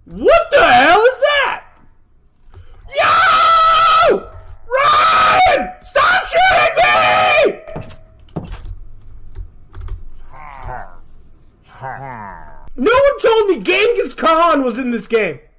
What the hell is that? Yo! Ryan! Stop shooting me! No one told me Genghis Khan was in this game.